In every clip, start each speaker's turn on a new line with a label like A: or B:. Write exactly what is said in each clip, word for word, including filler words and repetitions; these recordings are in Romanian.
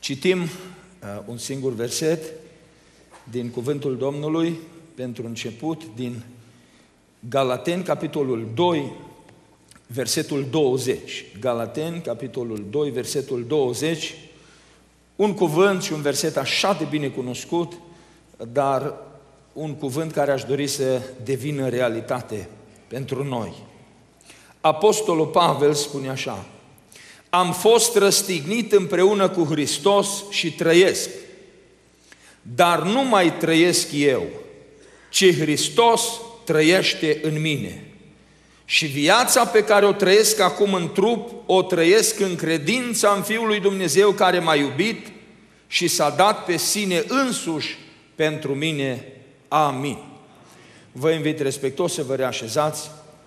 A: Citim uh, un singur verset din Cuvântul Domnului pentru început, din Galateni, capitolul doi, versetul douăzeci. Galateni, capitolul doi, versetul douăzeci. Un cuvânt și un verset așa de bine cunoscut, dar un cuvânt care aș dori să devină realitate pentru noi. Apostolul Pavel spune așa: am fost răstignit împreună cu Hristos și trăiesc, dar nu mai trăiesc eu, ci Hristos trăiește în mine. Și viața pe care o trăiesc acum în trup, o trăiesc în credința în Fiul lui Dumnezeu care m-a iubit și s-a dat pe sine însuși pentru mine. Amin. Vă invit respectuos să vă reașezați.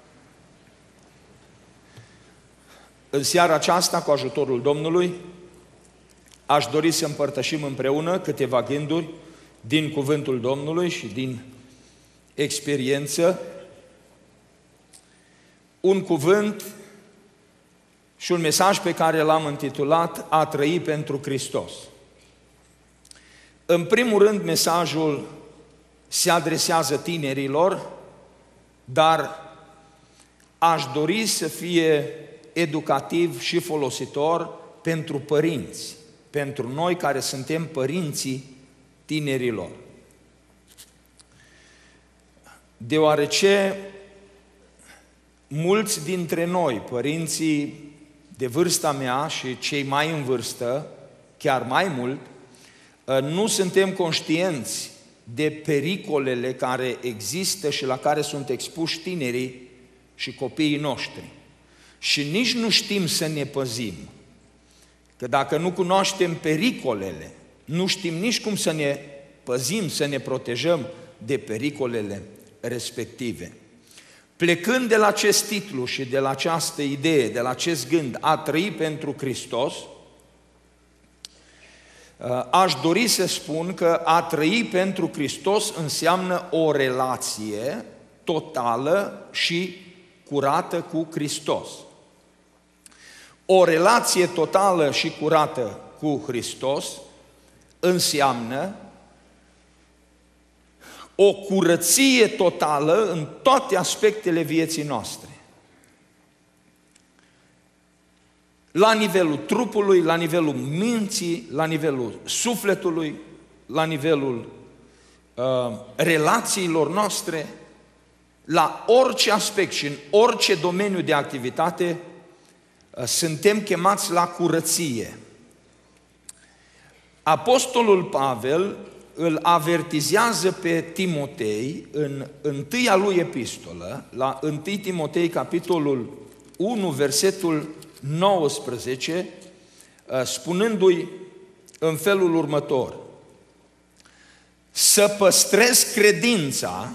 A: În seara aceasta, cu ajutorul Domnului, aș dori să împărtășim împreună câteva gânduri din Cuvântul Domnului și din experiență. Un cuvânt și un mesaj pe care l-am intitulat A trăi pentru Hristos. În primul rând, mesajul se adresează tinerilor, dar aș dori să fie educativ și folositor pentru părinți, pentru noi care suntem părinții tinerilor. Deoarece mulți dintre noi, părinții de vârsta mea și cei mai în vârstă, chiar mai mult, nu suntem conștienți de pericolele care există și la care sunt expuși tinerii și copiii noștri. Și nici nu știm să ne păzim. Că dacă nu cunoaștem pericolele, nu știm nici cum să ne păzim, să ne protejăm de pericolele respective. Plecând de la acest titlu și de la această idee, de la acest gând, a trăi pentru Hristos, aș dori să spun că a trăi pentru Hristos înseamnă o relație totală și curată cu Hristos. O relație totală și curată cu Hristos înseamnă o curăție totală în toate aspectele vieții noastre. La nivelul trupului, la nivelul minții, la nivelul sufletului, la nivelul uh, relațiilor noastre, la orice aspect și în orice domeniu de activitate, uh, suntem chemați la curăție. Apostolul Pavel îl avertizează pe Timotei în întâia lui epistolă, la întâi Timotei, capitolul unu, versetul nouăsprezece, spunându-i în felul următor: să păstrezi credința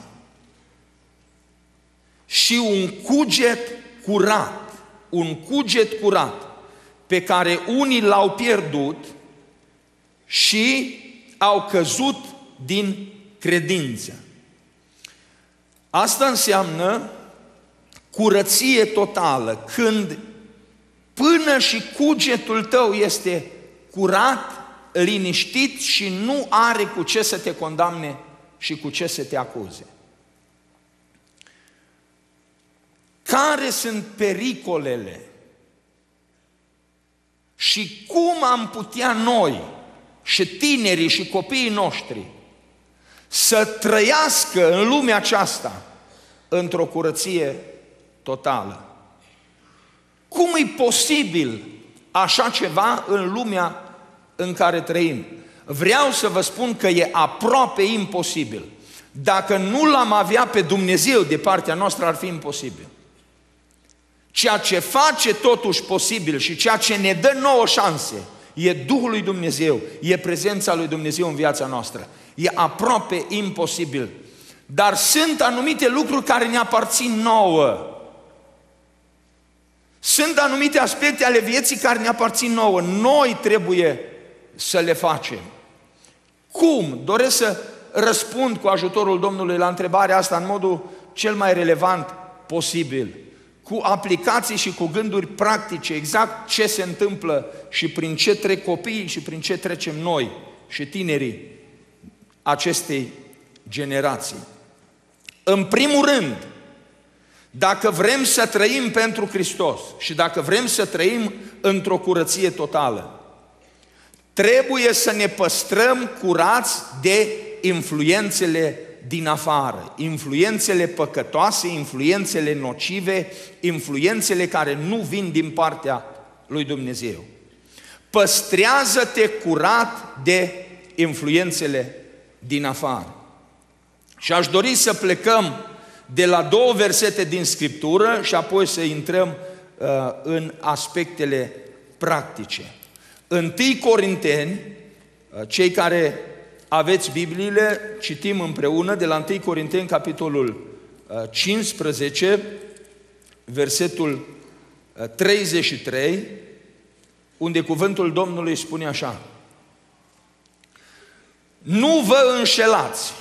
A: și un cuget curat, un cuget curat pe care unii l-au pierdut și au căzut din credință. Asta înseamnă curăție totală, când până și cugetul tău este curat, liniștit și nu are cu ce să te condamne și cu ce să te acuze. Care sunt pericolele și cum am putea noi și tinerii și copiii noștri să trăiască în lumea aceasta într-o curăție totală? Cum e posibil așa ceva în lumea în care trăim? Vreau să vă spun că e aproape imposibil. Dacă nu l-am avea pe Dumnezeu de partea noastră, ar fi imposibil. Ceea ce face totuși posibil și ceea ce ne dă nouă șanse e Duhul lui Dumnezeu, e prezența lui Dumnezeu în viața noastră. E aproape imposibil. Dar sunt anumite lucruri care ne aparțin nouă. Sunt anumite aspecte ale vieții care ne aparțin nouă. Noi trebuie să le facem. Cum? Doresc să răspund cu ajutorul Domnului la întrebarea asta în modul cel mai relevant posibil. cu aplicații și cu gânduri practice, exact ce se întâmplă și prin ce trec copiii și prin ce trecem noi și tinerii acestei generații. În primul rând, dacă vrem să trăim pentru Hristos și dacă vrem să trăim într-o curăție totală, trebuie să ne păstrăm curați de influențele din afară, influențele păcătoase, influențele nocive, influențele care nu vin din partea lui Dumnezeu. Păstrează-te curat de influențele din afară. Și aș dori să plecăm de la două versete din Scriptură și apoi să intrăm uh, în aspectele practice. întâi Corinteni, uh, cei care aveți Bibliile, citim împreună de la întâi Corinteni, capitolul uh, cincisprezece, versetul uh, treizeci și trei, unde cuvântul Domnului spune așa: nu vă înșelați,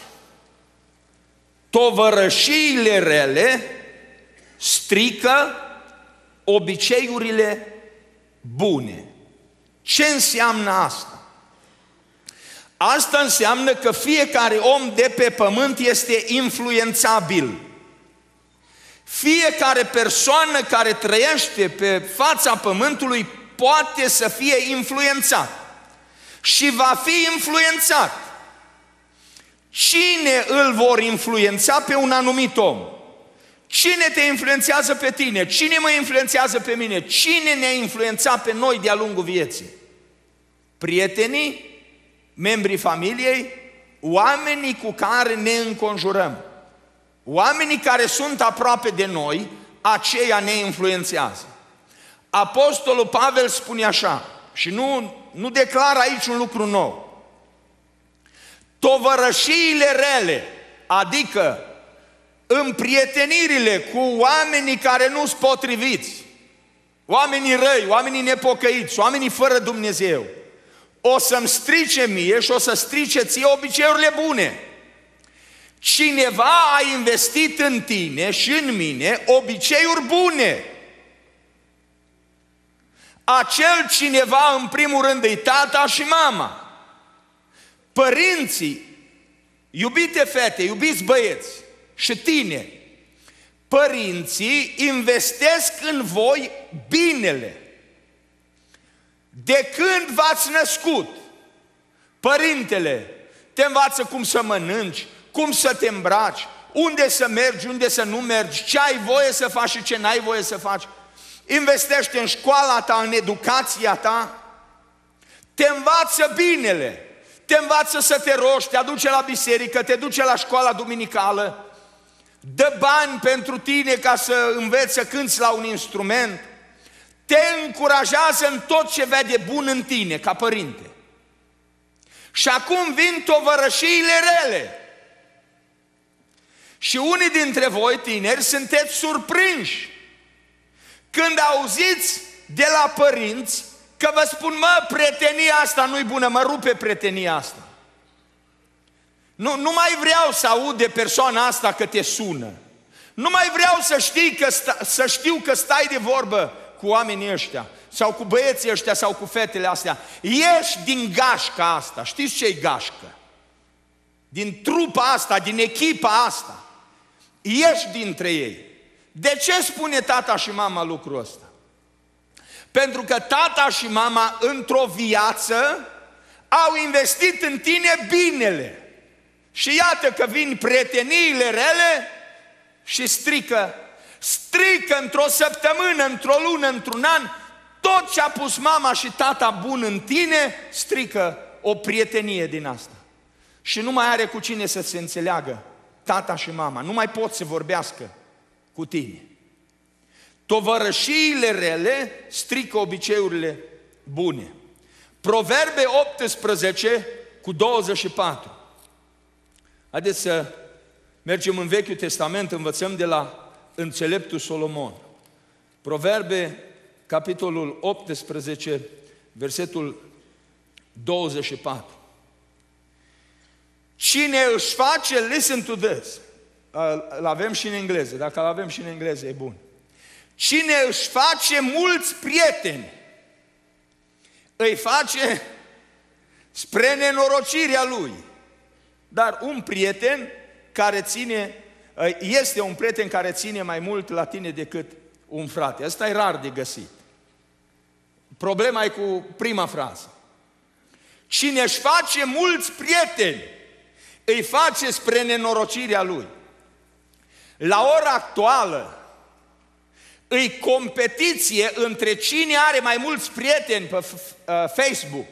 A: tovărășiile rele strică obiceiurile bune. Ce înseamnă asta? Asta înseamnă că fiecare om de pe pământ este influențabil. Fiecare persoană care trăiește pe fața pământului poate să fie influențat și va fi influențat. Cine îl vor influența pe un anumit om? Cine te influențează pe tine? Cine mă influențează pe mine? Cine ne-a influențat pe noi de-a lungul vieții? Prietenii, membrii familiei, oamenii cu care ne înconjurăm. Oamenii care sunt aproape de noi, aceia ne influențează. Apostolul Pavel spune așa, și nu, nu declară aici un lucru nou: tovărășiile rele, adică împrietenirile cu oamenii care nu-s potriviți, oamenii răi, oamenii nepocăiți, oamenii fără Dumnezeu, o să-mi strice mie și o să strice ție obiceiurile bune. Cineva a investit în tine și în mine obiceiuri bune. Acel cineva, în primul rând, e tata și mama. Părinții, iubite fete, iubiți băieți și tineri, părinții investesc în voi binele. De când v-ați născut, părintele te învață cum să mănânci, cum să te îmbraci, unde să mergi, unde să nu mergi, ce ai voie să faci și ce n-ai voie să faci. Investește în școala ta, în educația ta, te învață binele, te învață să te rogi, te aduce la biserică, te duce la școala duminicală, dă bani pentru tine ca să înveți să cânți la un instrument, te încurajează în tot ce vede bun în tine, ca părinte. Și acum vin tovărășiile rele. Și unii dintre voi, tineri, sunteți surprinși când auziți de la părinți că vă spun: mă, prietenia asta nu-i bună, mă rupe prietenia asta. Nu, nu mai vreau să aud de persoana asta că te sună. Nu mai vreau să, știi că sta, să știu că stai de vorbă cu oamenii ăștia, sau cu băieții ăștia, sau cu fetele astea. Ieși din gașca asta. Știți ce-i gașcă? Din trupa asta, din echipa asta. Ieși dintre ei. De ce spune tata și mama lucrul ăsta? Pentru că tata și mama într-o viață au investit în tine binele. Și iată că vin prieteniile rele și strică. Strică într-o săptămână, într-o lună, într-un an, tot ce a pus mama și tata bun în tine, strică o prietenie din asta. Și nu mai are cu cine să se înțeleagă tata și mama, nu mai pot să vorbească cu tine. Tovărășiile rele strică obiceiurile bune. Proverbe optsprezece cu douăzeci și patru. Haideți să mergem în Vechiul Testament, învățăm de la înțeleptul Solomon. Proverbe, capitolul optsprezece, versetul douăzeci și patru. Cine își face, listen to this, îl avem și în engleză, dacă îl avem și în engleză e bun. Cine își face mulți prieteni, îi face spre nenorocirea lui. Dar un prieten care ține, este un prieten care ține mai mult la tine decât un frate. Asta e rar de găsit. Problema e cu prima frază. Cine își face mulți prieteni, îi face spre nenorocirea lui. La ora actuală, îi competiție între cine are mai mulți prieteni pe Facebook.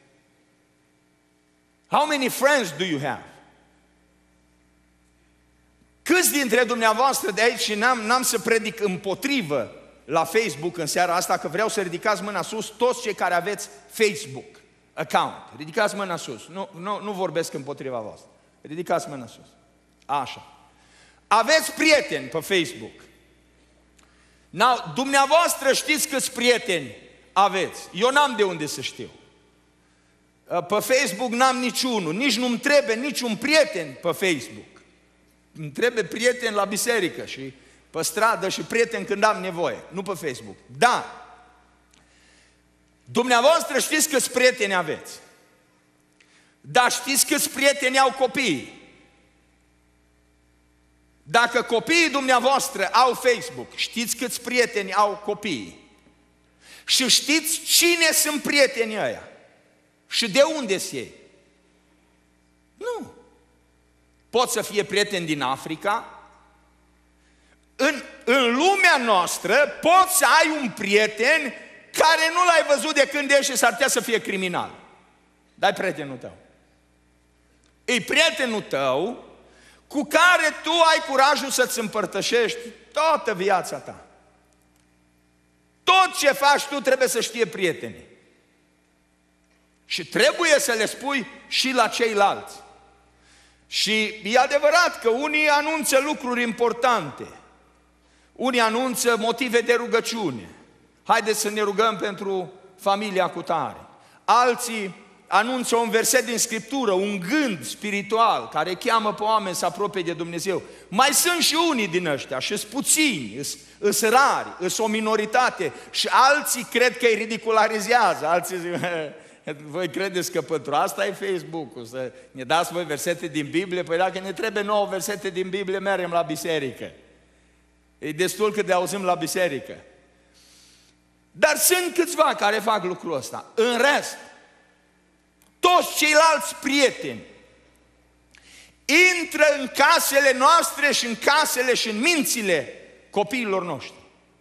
A: How many friends do you have? Câți dintre dumneavoastră de aici, și n-am, n-am să predic împotrivă la Facebook în seara asta, că vreau să ridicați mâna sus, toți cei care aveți Facebook account. Ridicați mâna sus, nu, nu, nu vorbesc împotriva voastră. Ridicați mâna sus. Așa. Aveți prieteni pe Facebook. Now, dumneavoastră știți câți prieteni aveți. Eu n-am de unde să știu. Pe Facebook n-am niciunul, nici nu-mi trebuie niciun prieten pe Facebook. Îmi trebuie prieten la biserică și pe stradă și prieten când am nevoie, nu pe Facebook. Da, dumneavoastră știți câți prieteni aveți, dar știți câți prieteni au copiii? Dacă copiii dumneavoastră au Facebook, știți câți prieteni au copiii? Și știți cine sunt prietenii ăia? Și de unde sunt ei? Nu. Pot să fie prieteni din Africa. În, în lumea noastră poți să ai un prieten care nu l-ai văzut de când ești și s-ar putea să fie criminal. Dar e prietenul tău. E prietenul tău cu care tu ai curajul să-ți împărtășești toată viața ta. Tot ce faci tu trebuie să știe prietenii. Și trebuie să le spui și la ceilalți. Și e adevărat că unii anunță lucruri importante. Unii anunță motive de rugăciune. Haideți să ne rugăm pentru familia cutare. Alții anunță un verset din Scriptură, un gând spiritual care cheamă pe oameni să apropie de Dumnezeu. Mai sunt și unii din ăștia și sunt puțini, sunt rari, sunt o minoritate și alții cred că îi ridicularizează. Alții zic, voi credeți că pentru asta e Facebook-ul, să ne dați voi versete din Biblie? Păi dacă ne trebuie nouă versete din Biblie, mergem la biserică. E destul cât de auzim la biserică. Dar sunt câțiva care fac lucrul ăsta. În rest, toți ceilalți prieteni intră în casele noastre și în casele și în mințile copiilor noștri.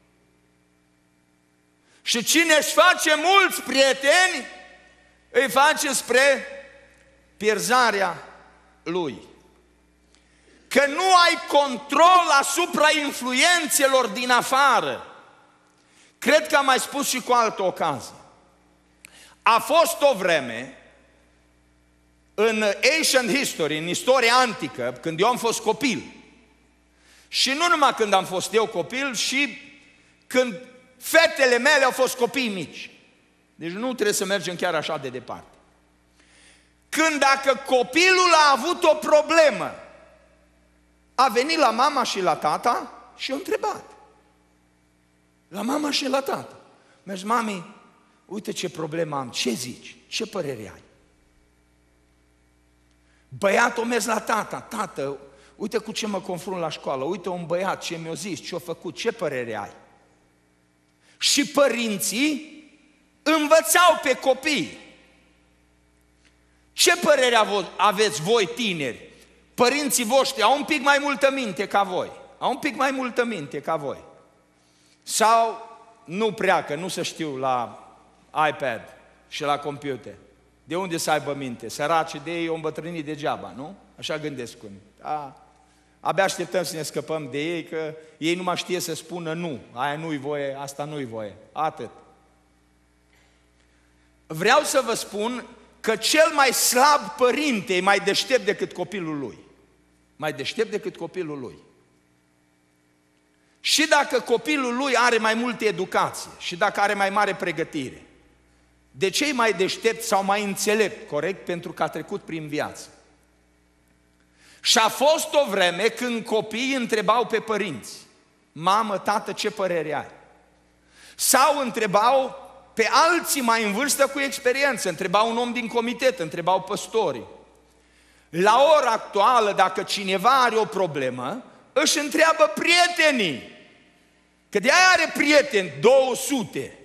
A: Și cine își face mulți prieteni, îi face spre pierzarea lui. Că nu ai control asupra influențelor din afară. Cred că am mai spus și cu altă ocazie. A fost o vreme în ancient history, în istoria antică, când eu am fost copil. Și nu numai când am fost eu copil, și când fetele mele au fost copii mici. Deci nu trebuie să mergem chiar așa de departe. Când dacă copilul a avut o problemă, a venit la mama și la tata și a întrebat. La mama și la tata. Mergi, mami, uite ce problemă am, ce zici? Ce părere ai? Băiatul a mers la tata, tată, uite cu ce mă confrunt la școală, uite un băiat, ce mi-a zis, ce-a făcut, ce părere ai? Și părinții învățau pe copii. Ce părere aveți voi tineri? Părinții voștri au un pic mai multă minte ca voi. Au un pic mai multă minte ca voi. Sau nu prea, că nu se știu la iPad și la computer. De unde să aibă minte? Săraci de ei o îmbătrânit degeaba, nu? Așa gândesc unii. A, abia așteptăm să ne scăpăm de ei, că ei nu mai știe să spună nu. Aia nu-i voie, asta nu-i voie. Atât. Vreau să vă spun că cel mai slab părinte e mai deștept decât copilul lui. Mai deștept decât copilul lui. Și dacă copilul lui are mai multă educație și dacă are mai mare pregătire, de ce e mai deștept sau mai înțelept, corect? Pentru că a trecut prin viață. Și a fost o vreme când copiii întrebau pe părinți: mamă, tată, ce părere ai? Sau întrebau pe alții mai în vârstă cu experiență, întrebau un om din comitet, întrebau păstorii. La ora actuală, dacă cineva are o problemă, își întreabă prietenii, că de-aia are prieteni două sute.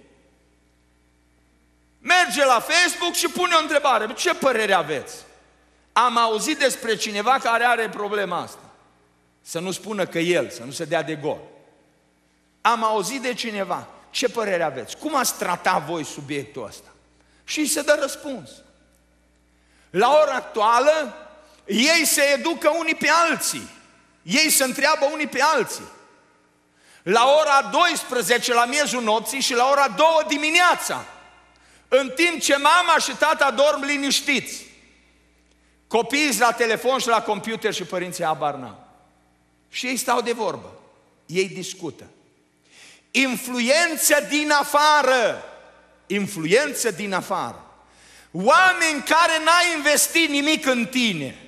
A: Merge la Facebook și pune o întrebare, ce părere aveți? Am auzit despre cineva care are problema asta. Să nu spună că el, să nu se dea de gol. Am auzit de cineva, ce părere aveți? Cum ați tratat voi subiectul ăsta? Și se dă răspuns. La ora actuală, ei se educă unii pe alții. Ei se întreabă unii pe alții. La ora douăsprezece la miezul nopții și la ora două dimineața, în timp ce mama și tata dorm liniștiți, copiii la telefon și la computer și părinții habar n-au. Și ei stau de vorbă. Ei discută. Influență din afară. Influență din afară. Oameni care n-au investit nimic în tine.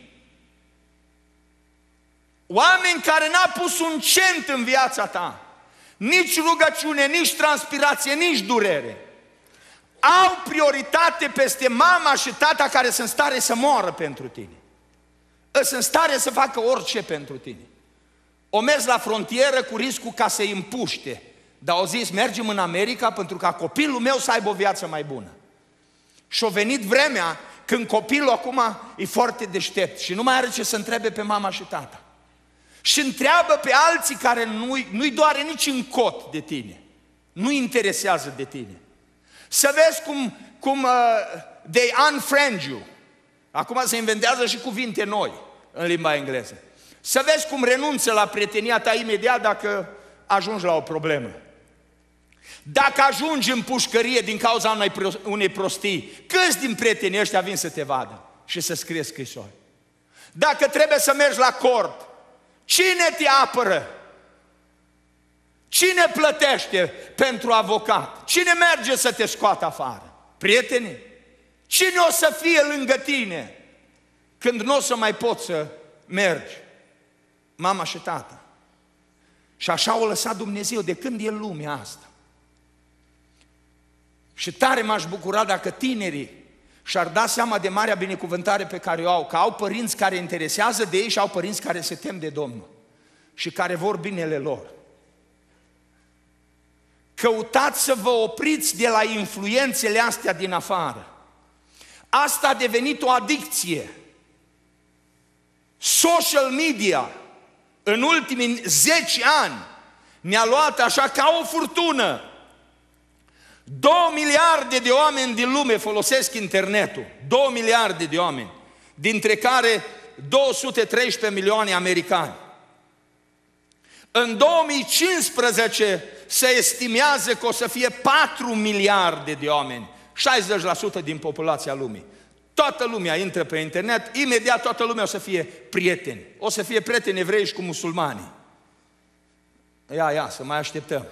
A: Oameni care n-au pus un cent în viața ta. Nici rugăciune, nici transpirație, nici durere. Au prioritate peste mama și tata care sunt în stare să moară pentru tine. Sunt în stare să facă orice pentru tine. O mers la frontieră cu riscul ca să-i împuște. Dar au zis, mergem în America pentru ca copilul meu să aibă o viață mai bună. Și-a venit vremea când copilul acum e foarte deștept și nu mai are ce să întrebe pe mama și tata. Și întreabă pe alții care nu-i, nu-i doare nici în cot de tine. Nu-i interesează de tine. Să vezi cum, cum uh, they unfriend you. Acum se inventează și cuvinte noi în limba engleză. Să vezi cum renunță la prietenia ta imediat dacă ajungi la o problemă. Dacă ajungi în pușcărie din cauza unei, unei prostii, câți din prietenii ăștia vin să te vadă și să scrie scrisori? Dacă trebuie să mergi la cort, cine te apără? Cine plătește pentru avocat? Cine merge să te scoată afară? Prietenii? Cine o să fie lângă tine când nu o să mai poți să mergi? Mama și tata. Și așa o lăsat Dumnezeu de când e lumea asta. Și tare m-aș bucura dacă tinerii și-ar da seama de marea binecuvântare pe care o au, că au părinți care interesează de ei și au părinți care se tem de Domnul și care vor binele lor. Căutați să vă opriți de la influențele astea din afară. Asta a devenit o adicție. Social media în ultimii zece ani ne-a luat așa ca o furtună. Două miliarde de oameni din lume folosesc internetul. Două miliarde de oameni, dintre care două sute treisprezece milioane americani. În două mii cincisprezece se estimează că o să fie patru miliarde de oameni, șaizeci la sută din populația lumii. Toată lumea intră pe internet, imediat toată lumea o să fie prieteni. O să fie prieteni evrei și cu musulmanii. Ia, ia, să mai așteptăm.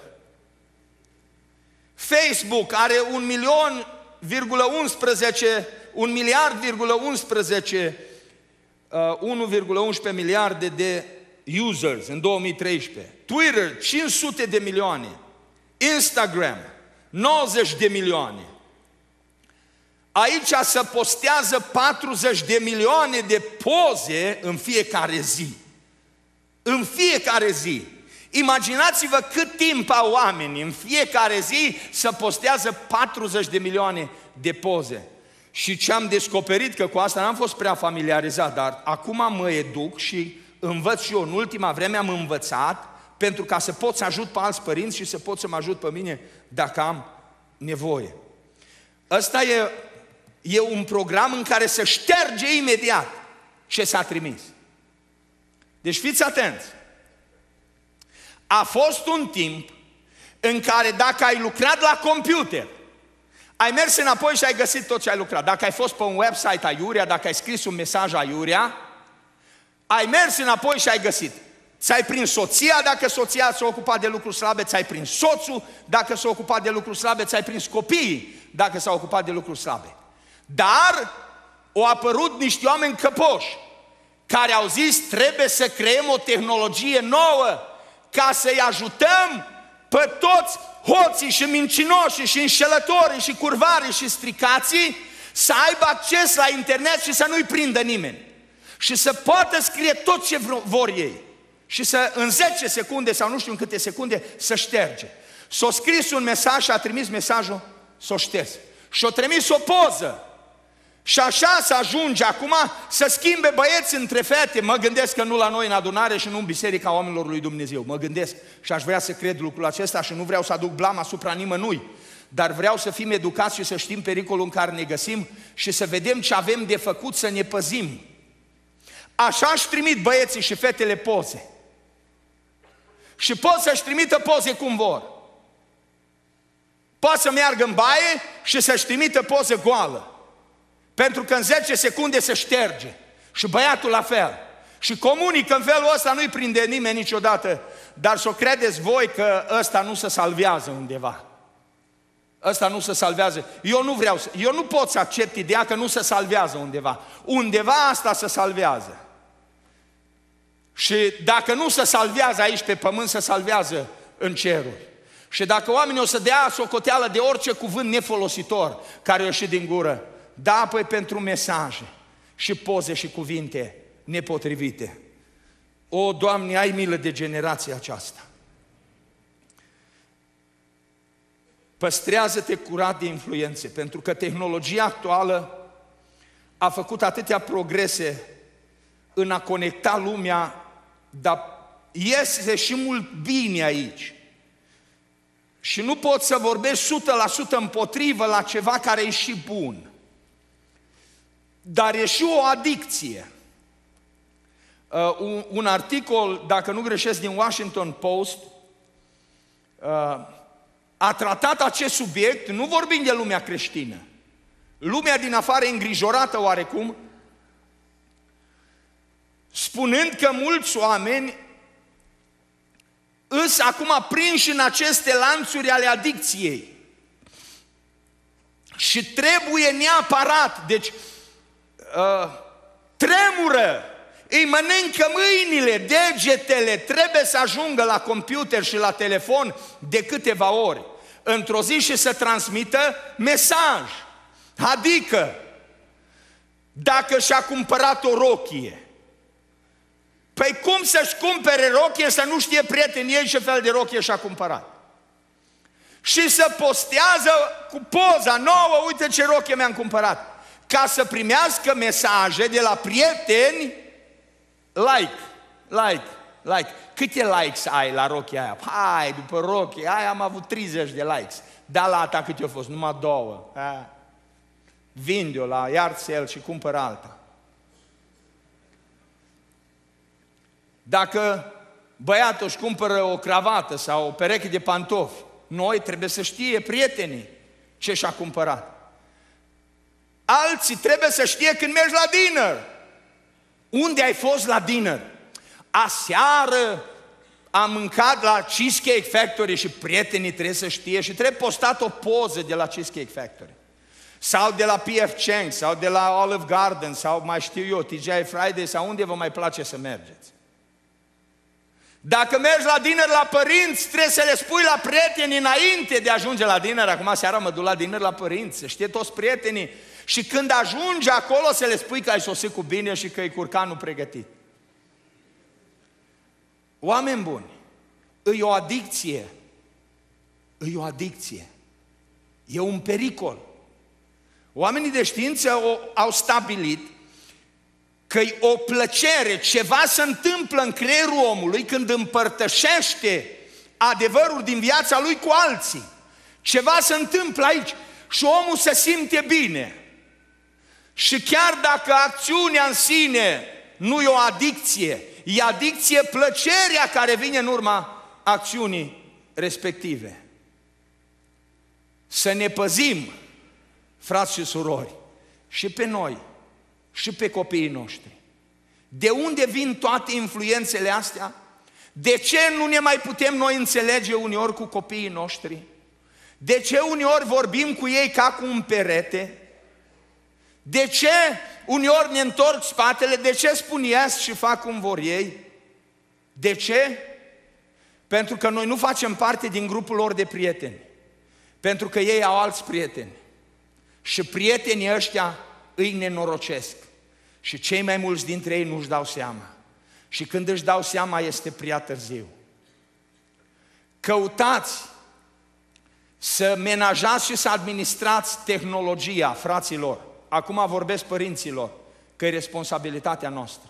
A: Facebook are un milion, virgulă unsprezece, un miliard, virgulă unsprezece, uh, unu virgulă unsprezece miliarde de users în două mii treisprezece. Twitter, cinci sute de milioane. Instagram, nouăzeci de milioane. Aici se postează patruzeci de milioane de poze în fiecare zi. În fiecare zi. Imaginați-vă cât timp au oamenii în fiecare zi să postează patruzeci de milioane de poze. Și ce am descoperit, că cu asta n-am fost prea familiarizat, dar acum mă educ și învăț și eu. În ultima vreme am învățat pentru ca să pot să ajut pe alți părinți și să pot să mă ajut pe mine dacă am nevoie. Ăsta e, e un program în care se șterge imediat ce s-a trimis. Deci fiți atenți. A fost un timp în care dacă ai lucrat la computer, ai mers înapoi și ai găsit tot ce ai lucrat. Dacă ai fost pe un website aiurea, dacă ai scris un mesaj aiurea, ai mers înapoi și ai găsit. Ți-ai prins soția dacă soția s-a ocupat de lucruri slabe, ți-ai prins soțul dacă s-a ocupat de lucruri slabe, ți-ai prins copiii dacă s-au ocupat de lucruri slabe. Dar au apărut niște oameni căpoși care au zis trebuie să creăm o tehnologie nouă ca să-i ajutăm pe toți hoții și mincinoșii și înșelătorii și curvarii și stricații să aibă acces la internet și să nu-i prindă nimeni. Și să poată scrie tot ce vor ei. Și să în zece secunde sau nu știu în câte secunde să șterge. S-a scris un mesaj și a trimis mesajul, s-o șters. Și-a trimis o poză. Și așa să ajunge acum să schimbe băieți între fete. Mă gândesc că nu la noi în adunare și nu în biserica oamenilor lui Dumnezeu. Mă gândesc și aș vrea să cred lucrul acesta și nu vreau să aduc blama asupra nimănui. Dar vreau să fim educați și să știm pericolul în care ne găsim și să vedem ce avem de făcut să ne păzim. Așa își trimit băieții și fetele poze. Și pot să-și trimită poze cum vor. Poate să meargă în baie și să-și trimită poze goală. Pentru că în zece secunde se șterge. Și băiatul la fel. Și comunică în felul ăsta, nu-i prinde nimeni niciodată. Dar să o credeți voi că ăsta nu se salvează undeva. Ăsta nu se salvează. Eu nu vreau, să, eu nu pot să accept ideea că nu se salvează undeva. Undeva asta se salvează. Și dacă nu se salvează aici pe pământ, se salvează în ceruri. Și dacă oamenii o să dea socoteală de orice cuvânt nefolositor care o ieși din gură, da, apoi pentru mesaje și poze și cuvinte nepotrivite. O, Doamne, ai milă de generația aceasta. Păstrează-te curat de influențe, pentru că tehnologia actuală a făcut atâtea progrese în a conecta lumea, dar iese și mult bine aici. Și nu poți să vorbești o sută la sută împotrivă la ceva care e și bun. Dar e și o adicție. Uh, un, un articol, dacă nu greșesc, din Washington Post, uh, a tratat acest subiect, nu vorbim de lumea creștină. Lumea din afară e îngrijorată oarecum, spunând că mulți oameni îs acum prinși în aceste lanțuri ale adicției. Și trebuie neapărat, deci uh, tremură, îi mănâncă mâinile, degetele, trebuie să ajungă la computer și la telefon de câteva ori într-o zi și să transmită mesaj. Adică, dacă și-a cumpărat o rochie, păi cum să-și cumpere rochie să nu știe prietenii ei ce fel de rochie și-a cumpărat? Și să postează cu poza nouă, uite ce rochie mi-am cumpărat, ca să primească mesaje de la prieteni, like, like, like. Câte likes ai la rochia aia? Hai, după rochia aia am avut treizeci de likes. Dar la ta câte au fost? Numai două. Vinde-o la yard sale și cumpără alta. Dacă băiatul își cumpără o cravată sau o pereche de pantofi, noi trebuie să știe prietenii ce și-a cumpărat. Alții trebuie să știe când mergi la dinner. Unde ai fost la dinner? Aseară am mâncat la Cheesecake Factory și prietenii trebuie să știe și trebuie postat o poză de la Cheesecake Factory. Sau de la P F Chang's, sau de la Olive Garden, sau mai știu eu, T G I Friday, sau unde vă mai place să mergeți. Dacă mergi la dinner la părinți, trebuie să le spui la prieteni înainte de a ajunge la dinner. Acum seara mă duc la dinner la părinți, să știe toți prietenii. Și când ajungi acolo să le spui că ai sosit cu bine și că e curcanul pregătit. Oameni buni, e o adicție. E o adicție. E un pericol. Oamenii de știință au stabilit că e o plăcere, ceva se întâmplă în creierul omului când împărtășește adevărul din viața lui cu alții. Ceva se întâmplă aici și omul se simte bine. Și chiar dacă acțiunea în sine nu e o adicție, e adicție plăcerea care vine în urma acțiunii respective. Să ne păzim, frați și surori, și pe noi, și pe copiii noștri. De unde vin toate influențele astea? De ce nu ne mai putem noi înțelege uneori cu copiii noștri? De ce uneori vorbim cu ei ca cu un perete? De ce uneori ne întorc spatele? De ce spun ies și fac cum vor ei? De ce? Pentru că noi nu facem parte din grupul lor de prieteni. Pentru că ei au alți prieteni. Și prietenii ăștia îi nenorocesc. Și cei mai mulți dintre ei nu-și dau seama. Și când își dau seama, este prea târziu. Căutați să menajați și să administrați tehnologia, fraților. Acum vorbesc părinților, că e responsabilitatea noastră.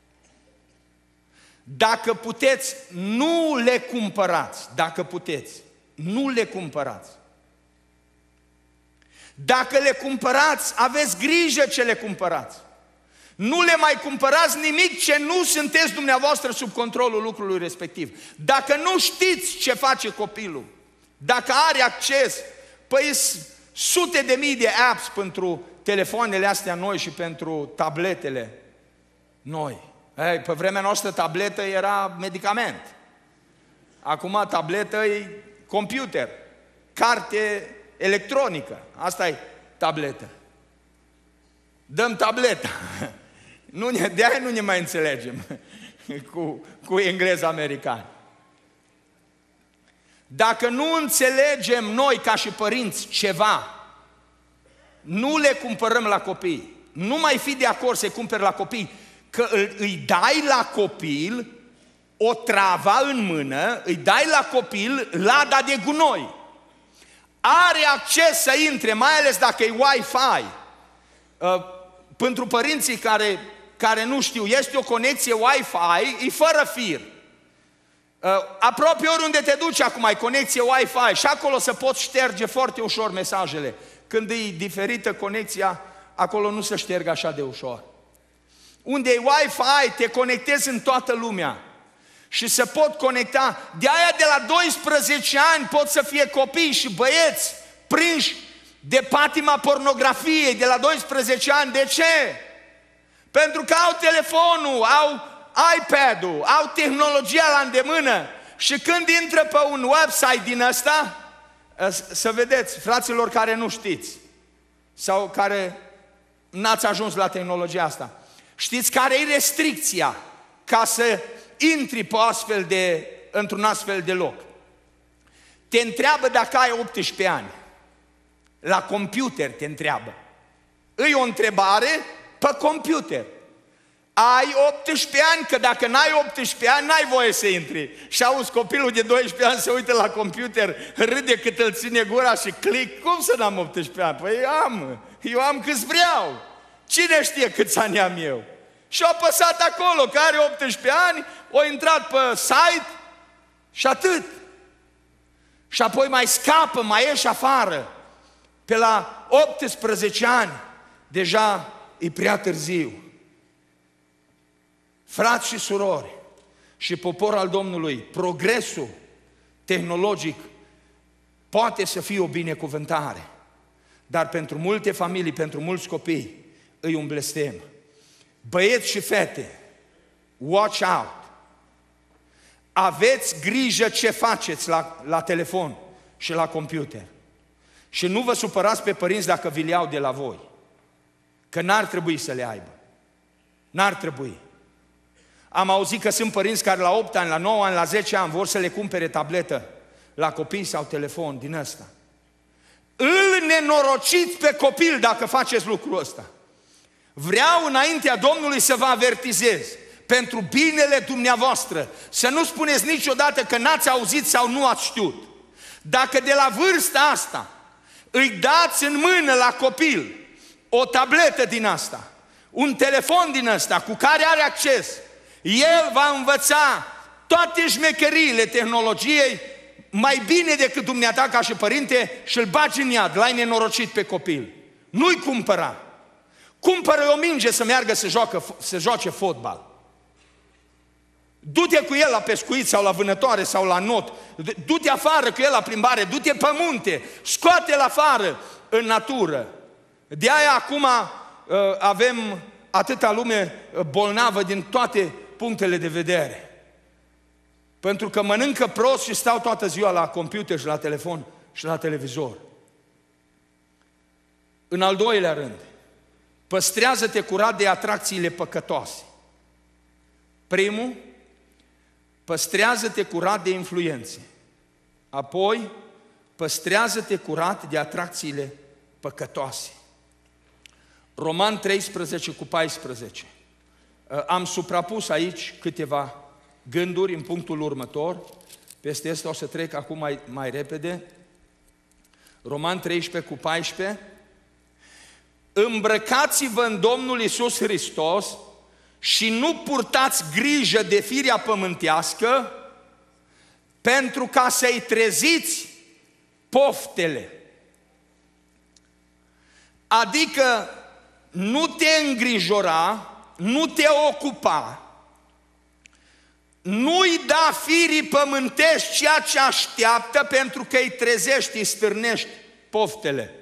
A: Dacă puteți, nu le cumpărați. Dacă puteți, nu le cumpărați. Dacă le cumpărați, aveți grijă ce le cumpărați. Nu le mai cumpărați nimic ce nu sunteți dumneavoastră sub controlul lucrului respectiv. Dacă nu știți ce face copilul, dacă are acces, păi sute de mii de apps pentru telefoanele astea noi și pentru tabletele noi. Ei, pe vremea noastră tabletă era medicament. Acum tabletă e computer, carte electronică. Asta e tabletă. Dăm tableta. Nu ne, de-aia nu ne mai înțelegem cu, cu englezi americani. Dacă nu înțelegem noi ca și părinți ceva, nu le cumpărăm la copii. Nu mai fi de acord să-i cumperi la copii, că îi dai la copil o travă în mână, îi dai la copil lada de gunoi. Are acces să intre, mai ales dacă e Wi-Fi. Uh, pentru părinții care, care nu știu, este o conexie Wi-Fi, e fără fir. Uh, aproape oriunde te duci acum ai conexie Wi-Fi și acolo se pot șterge foarte ușor mesajele. Când e diferită conexia, acolo nu se șterg așa de ușor. Unde e Wi-Fi, te conectezi în toată lumea și se pot conecta. De aia de la doisprezece ani pot să fie copii și băieți prinși de patima pornografiei de la doisprezece ani. De ce? Pentru că au telefonul, au iPad-ul, au tehnologia la îndemână și când intră pe un website din ăsta, să vedeți, fraților care nu știți sau care n-ați ajuns la tehnologia asta, știți care e restricția ca să intri pe astfel de, într-un astfel de loc? Te întreabă dacă ai optsprezece ani. La computer te întreabă. E o întrebare pe computer. Ai optsprezece ani? Că dacă n-ai optsprezece ani, n-ai voie să intri. Și auzi, copilul de doisprezece ani se uită la computer, râde cât îl ține gura și click. Cum să n-am optsprezece ani? Păi am, eu am câți vreau. Cine știe câți ani am eu? Și a apăsat acolo, că are optsprezece ani, a intrat pe site și atât. Și apoi mai scapă, mai ieși afară. Pe la optsprezece ani, deja e prea târziu. Frați și surori și popor al Domnului, progresul tehnologic poate să fie o binecuvântare, dar pentru multe familii, pentru mulți copii, e un blestem. Băieți și fete, watch out! Aveți grijă ce faceți la, la telefon și la computer. Și nu vă supărați pe părinți dacă vi le iau de la voi, că n-ar trebui să le aibă. N-ar trebui. Am auzit că sunt părinți care la opt ani, la nouă ani, la zece ani vor să le cumpere tabletă la copii sau telefon din ăsta. Îl nenorociți pe copil dacă faceți lucrul ăsta. Vreau înaintea Domnului să vă avertizez pentru binele dumneavoastră, să nu spuneți niciodată că n-ați auzit sau nu ați știut. Dacă de la vârsta asta îi dați în mână la copil o tabletă din asta, un telefon din ăsta cu care are acces, el va învăța toate șmecheriile tehnologiei mai bine decât dumneata ca și părinte și îl bagi în iad, l-ai nenorocit pe copil. Nu-i cumpăra. Cumpără o minge să meargă să, joacă, să joace fotbal. Du-te cu el la pescuit sau la vânătoare sau la not. Du-te afară cu el la plimbare, du-te pe munte, scoate-l afară în natură. De aia acum uh, avem atâta lume bolnavă din toate punctele de vedere. Pentru că mănâncă prost și stau toată ziua la computer și la telefon și la televizor. În al doilea rând, păstrează-te curat de atracțiile păcătoase. Primul, păstrează-te curat de influențe. Apoi, păstrează-te curat de atracțiile păcătoase. Roman treisprezece cu paisprezece. Am suprapus aici câteva gânduri în punctul următor. Peste asta o să trec acum mai, mai repede. Roman treisprezece cu paisprezece. Îmbrăcați-vă în Domnul Iisus Hristos și nu purtați grijă de firea pământească pentru ca să-i treziți poftele. Adică nu te îngrijora, nu te ocupa, nu-i da firii pământești ceea ce așteaptă, pentru că îi trezești, îi stârnești poftele.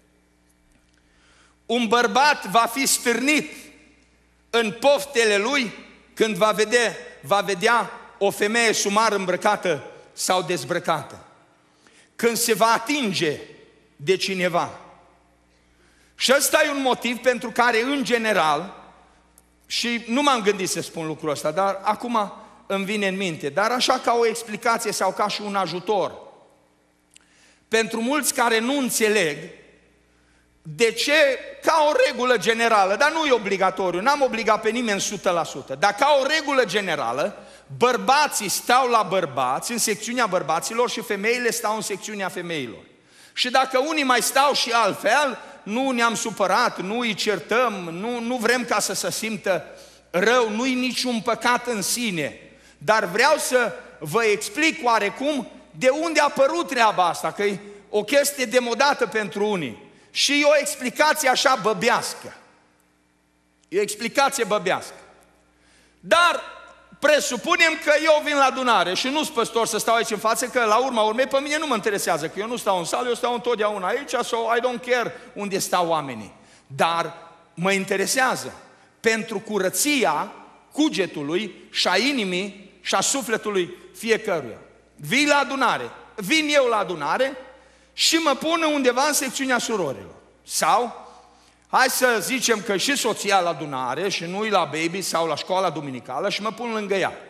A: Un bărbat va fi stârnit în poftele lui când va vedea, va vedea o femeie sumar îmbrăcată sau dezbrăcată. Când se va atinge de cineva. Și ăsta e un motiv pentru care, în general, și nu m-am gândit să spun lucrul ăsta, dar acum îmi vine în minte, dar așa ca o explicație sau ca și un ajutor. Pentru mulți care nu înțeleg de ce, ca o regulă generală, dar nu e obligatoriu, n-am obligat pe nimeni o sută la sută, dar ca o regulă generală, bărbații stau la bărbați, în secțiunea bărbaților, și femeile stau în secțiunea femeilor. Și dacă unii mai stau și altfel, nu ne-am supărat, nu îi certăm, nu, nu vrem ca să se simtă rău, nu-i niciun păcat în sine. Dar vreau să vă explic oarecum de unde a apărut treaba asta, că e o chestie demodată pentru unii. Și e o explicație așa băbească. E o explicație băbească. Dar presupunem că eu vin la adunare și nu-s păstor să stau aici în față, că la urma urmei pe mine nu mă interesează, că eu nu stau în sală, eu stau întotdeauna aici, so I don't care unde stau oamenii. Dar mă interesează pentru curăția cugetului și a inimii și a sufletului fiecăruia. Vin la adunare, vin eu la adunare și mă pun undeva în secțiunea surorilor. Sau, hai să zicem că și soția la adunare și nu-i la baby sau la școala duminicală și mă pun lângă ea.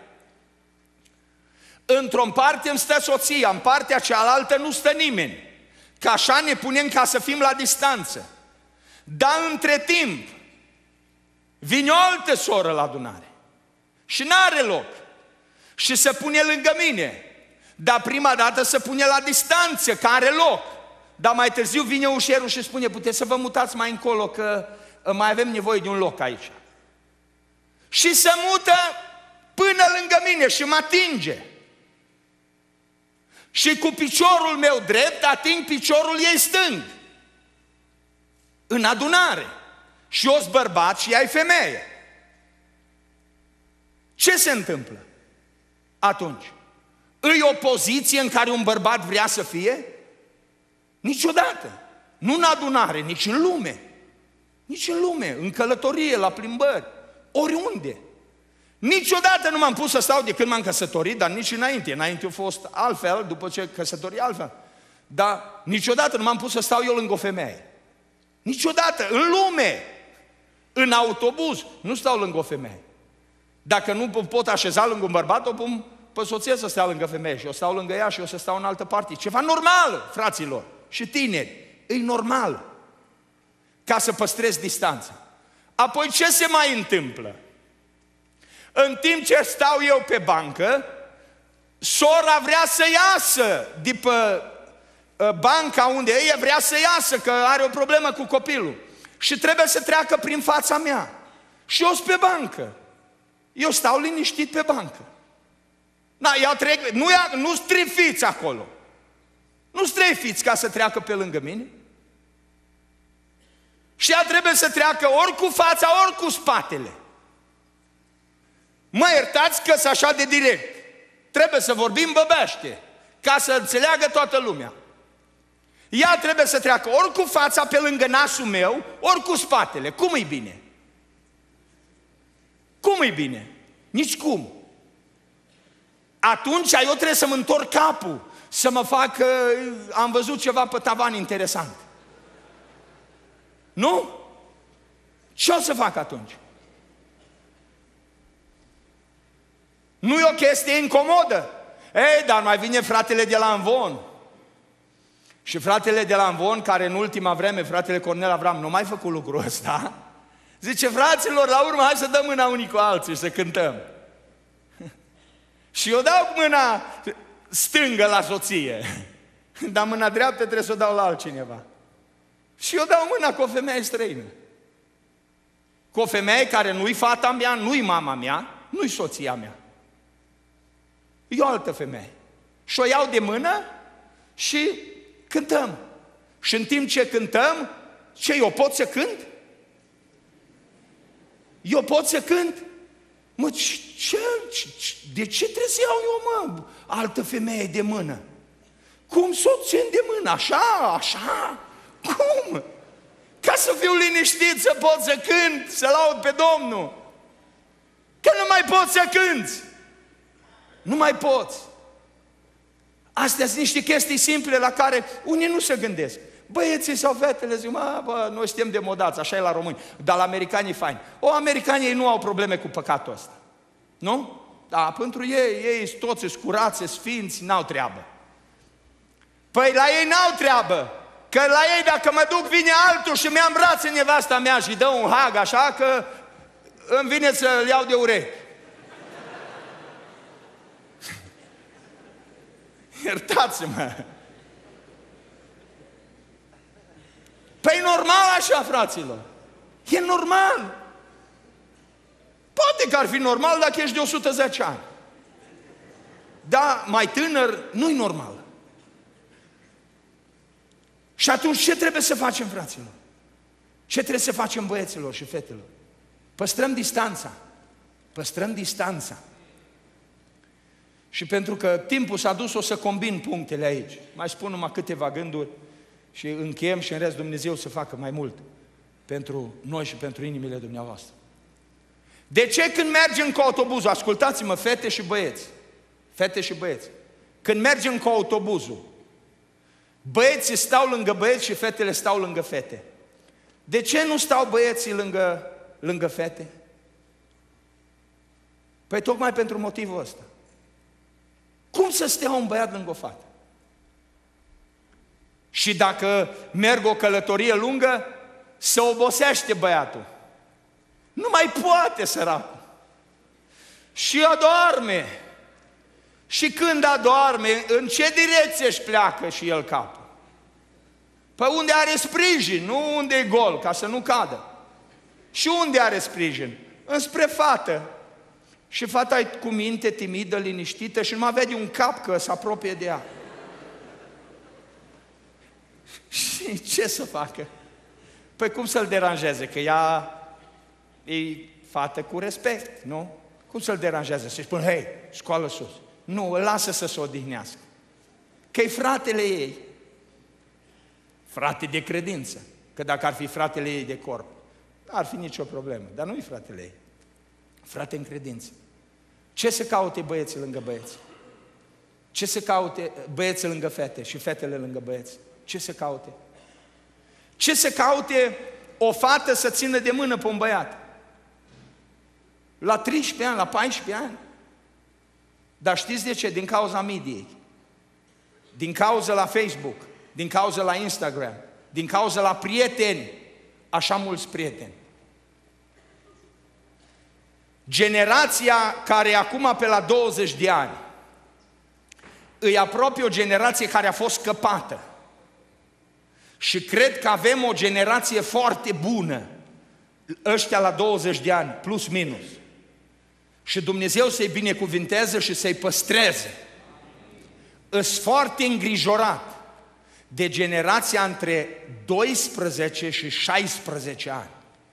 A: Într-o parte îmi stă soția, în partea cealaltă nu stă nimeni. Că așa ne punem ca să fim la distanță. Dar între timp vine o altă soră la adunare și n-are loc și se pune lângă mine. Dar prima dată se pune la distanță, că are loc. Dar mai târziu vine ușierul și spune, puteți să vă mutați mai încolo, că mai avem nevoie de un loc aici. Și se mută până lângă mine și mă atinge. Și cu piciorul meu drept ating piciorul ei stâng. În adunare. Și eu sunt bărbat și ea e femeie. Ce se întâmplă atunci? Îi o poziție în care un bărbat vrea să fie? Niciodată. Nu în adunare, nici în lume. Nici în lume, în călătorie, la plimbări, oriunde. Niciodată nu m-am pus să stau de când m-am căsătorit, dar nici înainte. Înainte a fost altfel, după ce căsătorii altfel. Dar niciodată nu m-am pus să stau eu lângă o femeie. Niciodată, în lume, în autobuz, nu stau lângă o femeie. Dacă nu pot așeza lângă un bărbat, o pun pe soție să stea lângă femeie și eu stau lângă ea și eu să stau în altă parte. Ceva normal, fraților și tineri. E normal. Ca să păstrez distanța. Apoi ce se mai întâmplă? În timp ce stau eu pe bancă, sora vrea să iasă de pe banca unde e, vrea să iasă, că are o problemă cu copilul. Și trebuie să treacă prin fața mea. Și eu sunt pe bancă. Eu stau liniștit pe bancă. Na, ea trec, nu, nu strifiți acolo. Nu strifiți ca să treacă pe lângă mine. Și ea trebuie să treacă ori cu fața, ori cu spatele. Mă iertați că sunt așa de direct. Trebuie să vorbim băbește, ca să înțeleagă toată lumea. Ea trebuie să treacă ori cu fața pe lângă nasul meu, ori cu spatele. Cum e bine? Cum e bine? Nici cum. Atunci eu trebuie să mă întorc capul, să mă fac, am văzut ceva pe tavan interesant. Nu? Ce o să fac atunci? Nu e o chestie incomodă. Ei, dar mai vine fratele de la Amvon. Și fratele de la Amvon, care în ultima vreme, fratele Cornel Avram, nu mai făcut lucrul ăsta, zice, fraților, la urmă, hai să dăm mâna unii cu alții și să cântăm. Și eu dau mâna stângă la soție, dar mâna dreaptă trebuie să o dau la altcineva. Și eu dau mâna cu o femeie străină. Cu o femeie care nu-i fata mea, nu-i mama mea, nu-i soția mea. E o altă femeie. Și o iau de mână și cântăm. Și în timp ce cântăm, ce, eu pot să cânt? Eu pot să cânt? Mă, ce, ce, de ce trebuie să iau eu, mă, altă femeie de mână? Cum să o țin de mână? Așa, așa? Cum? Ca să fiu liniștit, să pot să cânt, să laud pe Domnul. Că nu mai poți să cânți. Nu mai poți. Astea sunt niște chestii simple la care unii nu se gândesc. Băieții sau fetele zic, mă, bă, noi suntem demodați, așa e la români, dar la americani e fain. O, americanii ei nu au probleme cu păcatul ăsta. Nu? Da, pentru ei, ei sunt toți scurați, sfinți, n-au treabă. Păi la ei n-au treabă. Că la ei dacă mă duc vine altul și mi-a în brațe nevasta mea și dă un hag așa că îmi vine să-l iau de urechi. Iertați-mă! Păi e normal așa, fraților. E normal. Poate că ar fi normal dacă ești de o sută zece ani. Dar mai tânăr nu-i normal. Și atunci ce trebuie să facem, fraților? Ce trebuie să facem, băieților și fetelor? Păstrăm distanța. Păstrăm distanța. Și pentru că timpul s-a dus, o să combin punctele aici. Mai spun numai câteva gânduri și încheiem și în rest Dumnezeu să facă mai mult pentru noi și pentru inimile dumneavoastră. De ce când mergem cu autobuzul, ascultați-mă, fete și băieți, fete și băieți, când mergem cu autobuzul, băieții stau lângă băieți și fetele stau lângă fete. De ce nu stau băieții lângă, lângă fete? Păi tocmai pentru motivul ăsta. Cum să stea un băiat lângă o fată? Și dacă merg o călătorie lungă, se obosește băiatul. Nu mai poate, săracul. Și adorme. Și când adorme, în ce direcție își pleacă și el capul? Pe unde are sprijin, nu unde e gol, ca să nu cadă. Și unde are sprijin? Înspre fată. Și fata e cu minte, timidă, liniștită și nu mai vede un cap că se apropie de ea. Și ce să facă? Păi cum să-l deranjeze? Că ea e fată cu respect, nu? Cum să-l deranjeze? Să-i spun, hei, scoală sus. Nu, îl lasă să se odihnească. Că e fratele ei. Frate de credință. Că dacă ar fi fratele ei de corp, n-ar fi nicio problemă. Dar nu e fratele ei. Frate în credință. Ce să caute băieții lângă băieți? Ce să caute băieții lângă fete și fetele lângă băieți? Ce să caute? Ce să caute o fată să țină de mână pe un băiat? La treisprezece ani, la paisprezece ani? Dar știți de ce? Din cauza mediei. Din cauza la Facebook, din cauza la Instagram, din cauza la prieteni, așa mulți prieteni. Generația care acum pe la douăzeci de ani îi apropie o generație care a fost scăpată. Și cred că avem o generație foarte bună, ăștia la douăzeci de ani, plus minus. Și Dumnezeu să-i binecuvinteze și să-i păstreze. Îs foarte îngrijorat de generația între doisprezece și șaisprezece ani.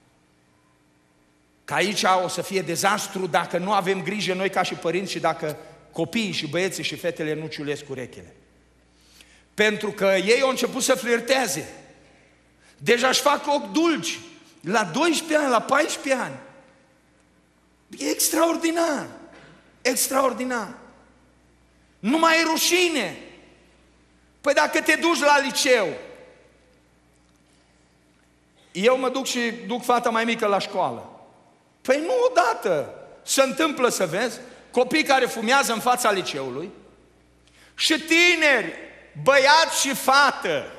A: Că aici o să fie dezastru dacă nu avem grijă noi ca și părinți și dacă copiii și băieții și fetele nu ciulesc urechile. Pentru că ei au început să flirteze. Deja își fac ochi dulci. La doisprezece ani, la paisprezece ani. E extraordinar. Extraordinar. Nu mai e rușine. Păi dacă te duci la liceu, eu mă duc și duc fata mai mică la școală. Păi nu odată se întâmplă să vezi, copii care fumează în fața liceului și tineri, băiat și fată,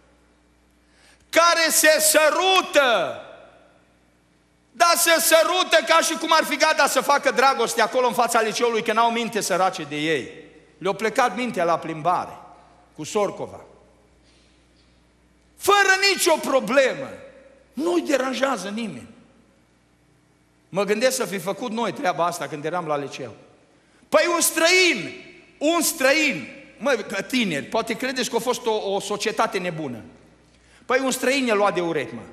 A: care se sărută, dar se sărută ca și cum ar fi gata să facă dragoste acolo în fața liceului, că n-au minte sărace de ei. Le-a plecat mintea la plimbare cu Sorcova. Fără nicio problemă. Nu-i deranjează nimeni. Mă gândesc să fi făcut noi treaba asta când eram la liceu. Păi un străin, un străin, măi, tineri, poate credeți că a fost o, o societate nebună. Păi un străin e luat de urechi, mă.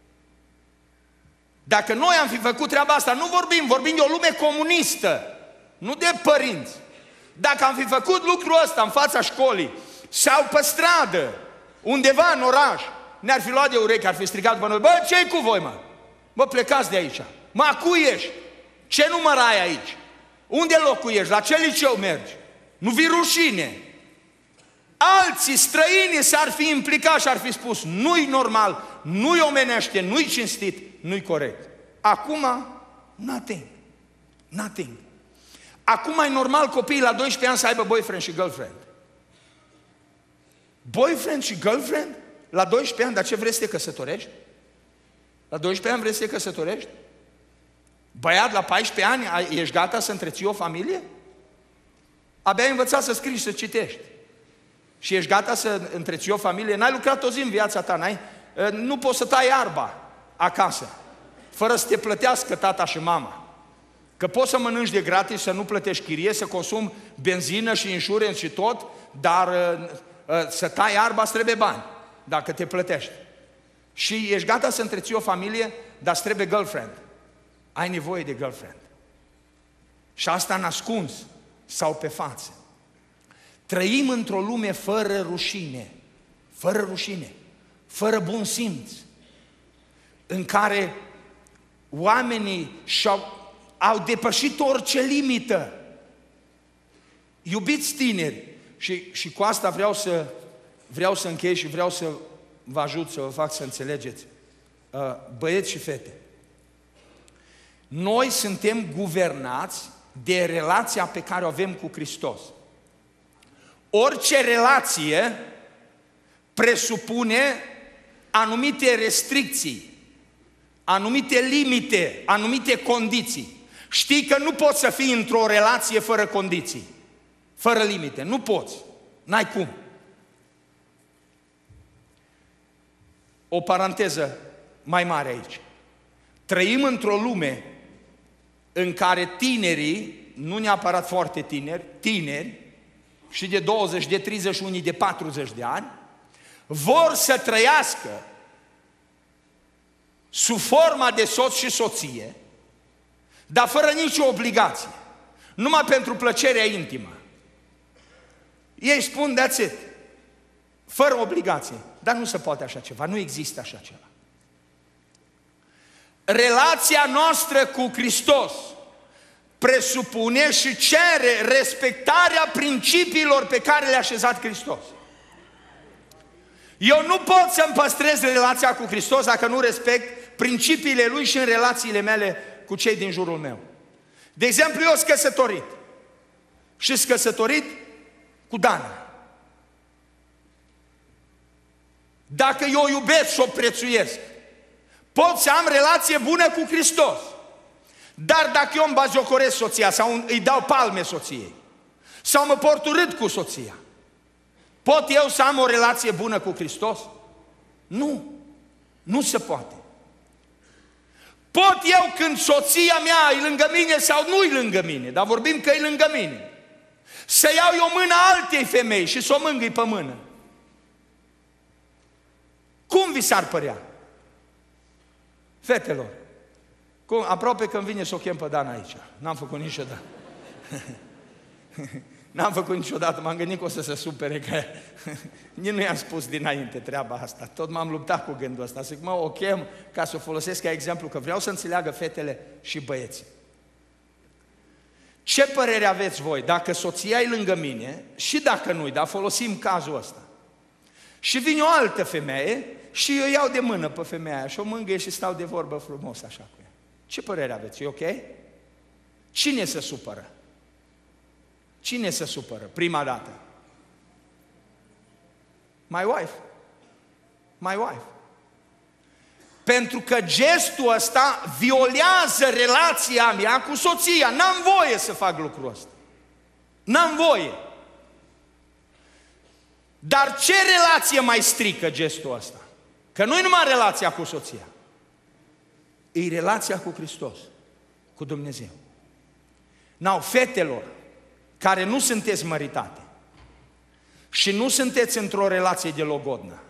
A: Dacă noi am fi făcut treaba asta, nu vorbim, vorbim de o lume comunistă, nu de părinți. Dacă am fi făcut lucrul ăsta în fața școlii sau pe stradă, undeva în oraș, ne-ar fi luat de urechi, ar fi strigat după noi: bă, ce-i cu voi, mă? Bă, plecați de aici. Mă, a cui ești? Ce număr ai aici? Unde locuiești? La ce liceu mergi? Nu vi rușine? Alții străini s-ar fi implicat și ar fi spus: nu-i normal, nu-i omenește, nu-i cinstit, nu-i corect. Acum, nothing. Nothing. Acum e normal copiii la doisprezece ani să aibă boyfriend și girlfriend. Boyfriend și girlfriend? La doisprezece ani, dar ce vrei să te căsătorești? La doisprezece ani vrei să te căsătorești? Băiat, la paisprezece ani, ești gata să întreții o familie? Abia ai învățat să scrii și să citești. Și ești gata să întreții o familie? N-ai lucrat o zi în viața ta, n-ai? Nu poți să tai iarba acasă, fără să te plătească tata și mama. Că poți să mănânci de gratis, să nu plătești chirie, să consumi benzină și insurance și tot, dar să tai iarba îți trebuie bani, dacă te plătești. Și ești gata să întreții o familie, dar îți trebuie girlfriend. Ai nevoie de girlfriend. Și asta în ascuns sau pe față. Trăim într-o lume fără rușine, fără rușine, fără bun simț, în care oamenii și-au au depășit orice limită. Iubiți tineri, și, și cu asta vreau să, vreau să închei și vreau să vă ajut, să vă fac să înțelegeți, băieți și fete. Noi suntem guvernați de relația pe care o avem cu Hristos. Orice relație presupune anumite restricții, anumite limite, anumite condiții. Știi că nu poți să fii într-o relație fără condiții, fără limite. Nu poți. N-ai cum. O paranteză mai mare aici. Trăim într-o lume în care tinerii, nu neapărat foarte tineri, tineri, și de douăzeci, de treizeci, unii de patruzeci de ani, vor să trăiască sub forma de soț și soție, dar fără nicio obligație, numai pentru plăcerea intimă. Ei spun that's it, fără obligație, dar nu se poate așa ceva, nu există așa ceva. Relația noastră cu Hristos presupune și cere respectarea principiilor pe care le-a așezat Hristos. Eu nu pot să-mi păstrez relația cu Hristos dacă nu respect principiile Lui și în relațiile mele cu cei din jurul meu. De exemplu, eu sunt căsătorit și sunt căsătorit cu Dana. Dacă eu o iubesc și o prețuiesc, pot să am relație bună cu Hristos. Dar dacă eu îmi bazjocoresc soția sau îi dau palme soției sau mă port urât cu soția, pot eu să am o relație bună cu Hristos? Nu, nu se poate. Pot eu când soția mea e lângă mine sau nu e lângă mine, dar vorbim că e lângă mine, să iau eu mâna altei femei și să o mângâi pe mână? Cum vi s-ar părea? Fetelor, cum, aproape că îmi vine să o chem pe Dana aici. N-am făcut niciodată. N-am făcut niciodată, m-am gândit că o să se supere, că nici nu i-am spus dinainte treaba asta. Tot m-am luptat cu gândul ăsta. Zic, mă, o chem ca să o folosesc ca exemplu, că vreau să înțeleagă fetele și băieții. Ce părere aveți voi dacă soția e lângă mine și dacă nu-i, dar folosim cazul ăsta, și vine o altă femeie și eu iau de mână pe femeia aia și o mângâie și stau de vorbă frumos așa cu ea. Ce părere aveți? E ok? Cine se supără? Cine se supără prima dată? My wife. My wife. Pentru că gestul ăsta violează relația mea cu soția. N-am voie să fac lucrul ăsta. N-am voie. Dar ce relație mai strică gestul ăsta? Că nu-i numai relația cu soția. E relația cu Hristos, cu Dumnezeu. N-au fetelor care nu sunteți măritate și nu sunteți într-o relație de logodnă,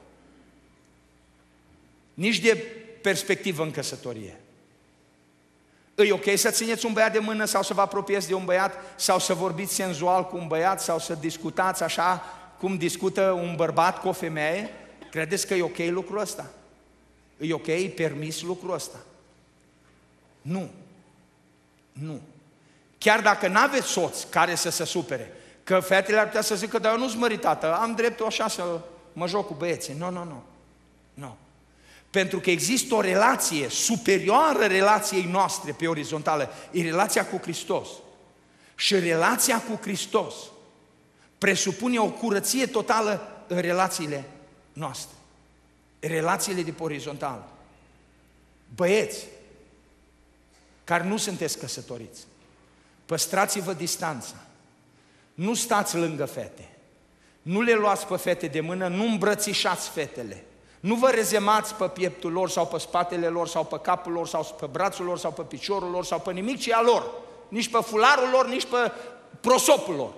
A: nici de perspectivă în căsătorie. E ok să țineți un băiat de mână sau să vă apropieți de un băiat sau să vorbiți senzual cu un băiat sau să discutați așa cum discută un bărbat cu o femeie? Credeți că e ok lucrul ăsta? E ok? E permis lucrul ăsta? Nu. Nu. Chiar dacă n-aveți soț care să se supere, că fetele ar putea să zică, dar eu nu-s măritată, am dreptul așa să mă joc cu băieții. Nu, nu, nu. Nu. Pentru că există o relație superioară relației noastre pe orizontală, e relația cu Hristos. Și relația cu Hristos presupune o curăție totală în relațiile noastre. Relațiile de pe orizontală. Băieți care nu sunteți căsătoriți, păstrați-vă distanța. Nu stați lângă fete. Nu le luați pe fete de mână, nu îmbrățișați fetele. Nu vă rezemați pe pieptul lor sau pe spatele lor sau pe capul lor sau pe brațul lor sau pe piciorul lor sau pe nimic ce e a lor. Nici pe fularul lor, nici pe prosopul lor.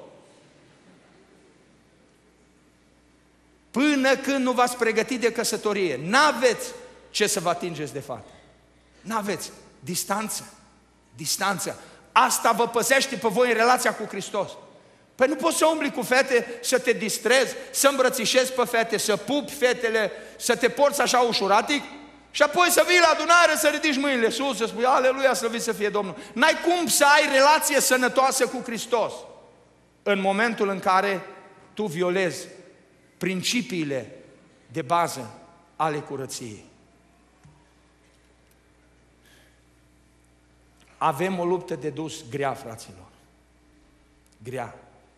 A: Până când nu v-ați pregătit de căsătorie, n-aveți ce să vă atingeți de fată. N-aveți. Distanță. Distanță. Asta vă păzește pe voi în relația cu Hristos. Păi nu poți să umbli cu fete, să te distrezi, să îmbrățișezi pe fete, să pupi fetele, să te porți așa ușuratic și apoi să vii la adunare, să ridici mâinile sus, să spui aleluia, slăvit să fie Domnul. N-ai cum să ai relație sănătoasă cu Hristos în momentul în care tu violezi principiile de bază ale curăției. Avem o luptă de dus grea, fraților. Grea.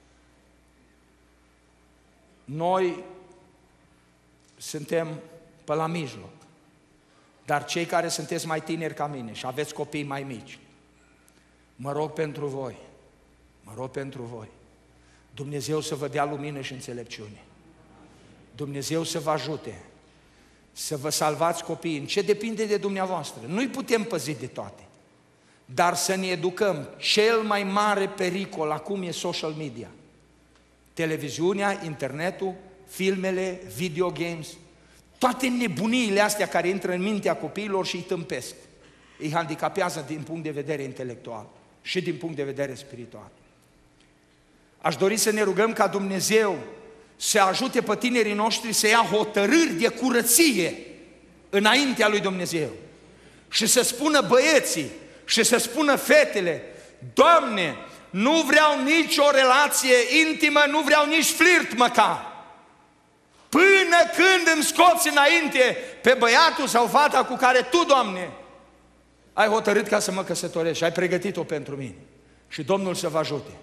A: Noi suntem pe la mijloc, dar cei care sunteți mai tineri ca mine și aveți copii mai mici, mă rog pentru voi, mă rog pentru voi, Dumnezeu să vă dea lumină și înțelepciune, Dumnezeu să vă ajute să vă salvați copiii, în ce depinde de dumneavoastră, nu-i putem păzi de toate, dar să ne educăm. Cel mai mare pericol acum e social media. Televiziunea, internetul, filmele, videogames, toate nebuniile astea care intră în mintea copiilor și îi tâmpesc. Îi handicapează din punct de vedere intelectual și din punct de vedere spiritual. Aș dori să ne rugăm ca Dumnezeu să ajute pe tinerii noștri să ia hotărâri de curăție înaintea lui Dumnezeu și să spună băieții și să spună fetele, Doamne, nu vreau nicio relație intimă, nu vreau nici flirt măcar, până când îmi scoți înainte pe băiatul sau fata cu care Tu, Doamne, ai hotărât ca să mă căsătoresc și ai pregătit-o pentru mine. Și Domnul să vă ajute.